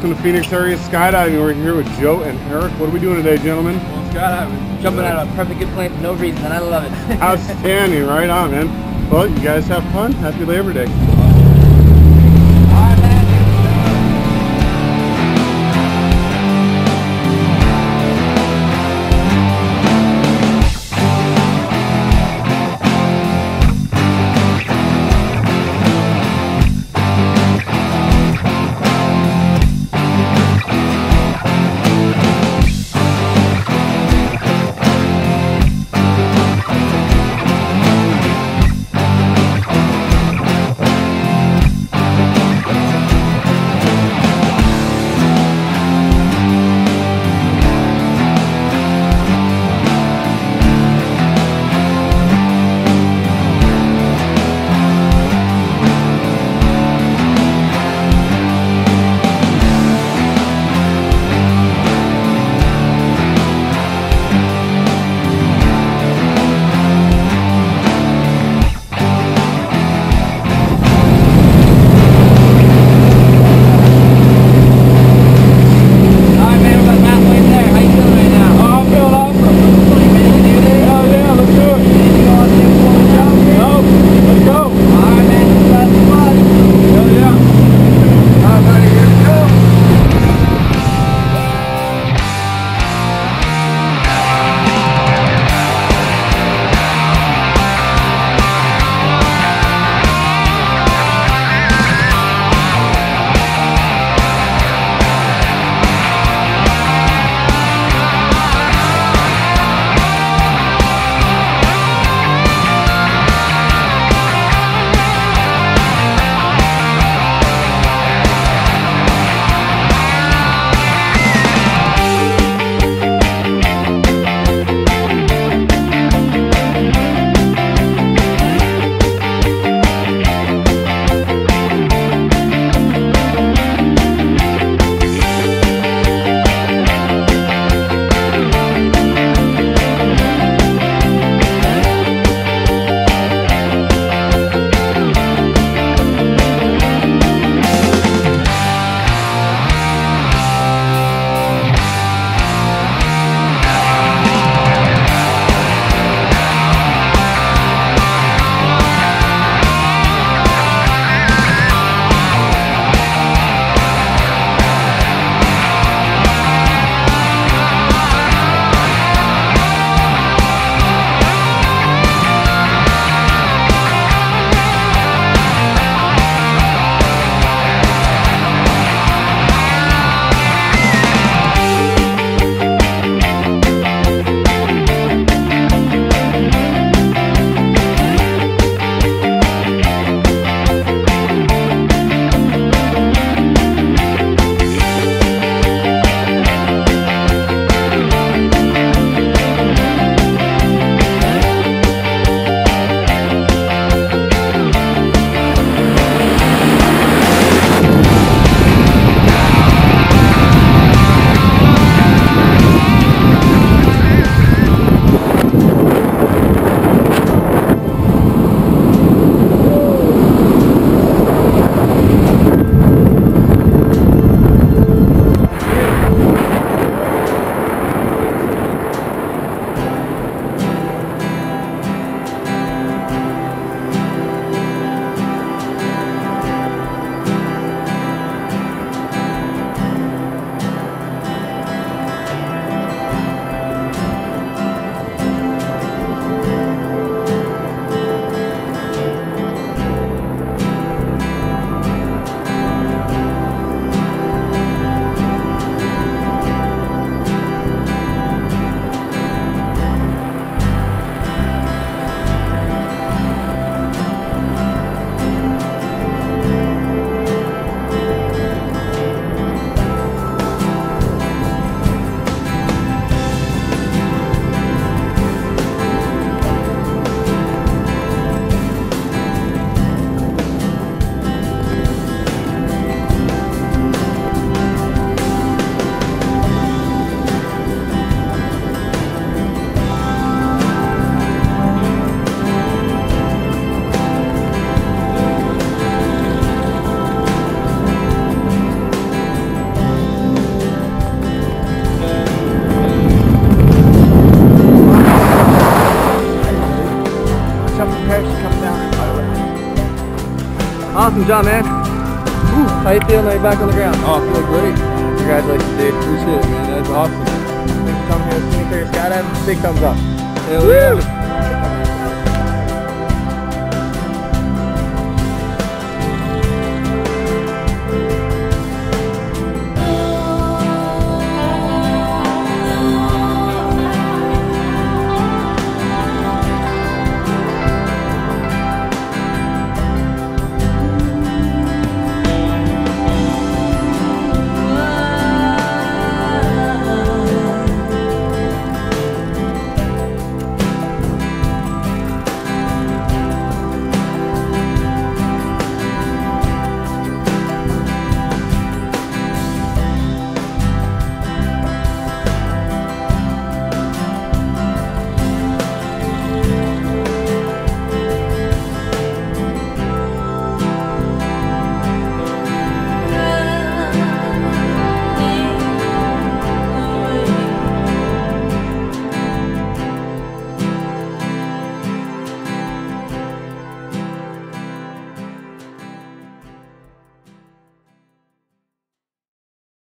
welcome to Phoenix Area Skydiving. We're here with Joe and Eric. What are we doing today, gentlemen? Skydiving. Jumping out of a perfect good plane for no reason, and I love it. Outstanding, right on, man. Well, you guys have fun. Happy Labor Day. Awesome job, man. Whew. How you feeling now you're back on the ground? Oh, I feel great. Congratulations, dude. Appreciate it, man. That's awesome. Thanks for coming here to Area Skydiving. Big thumbs up. Hell yeah.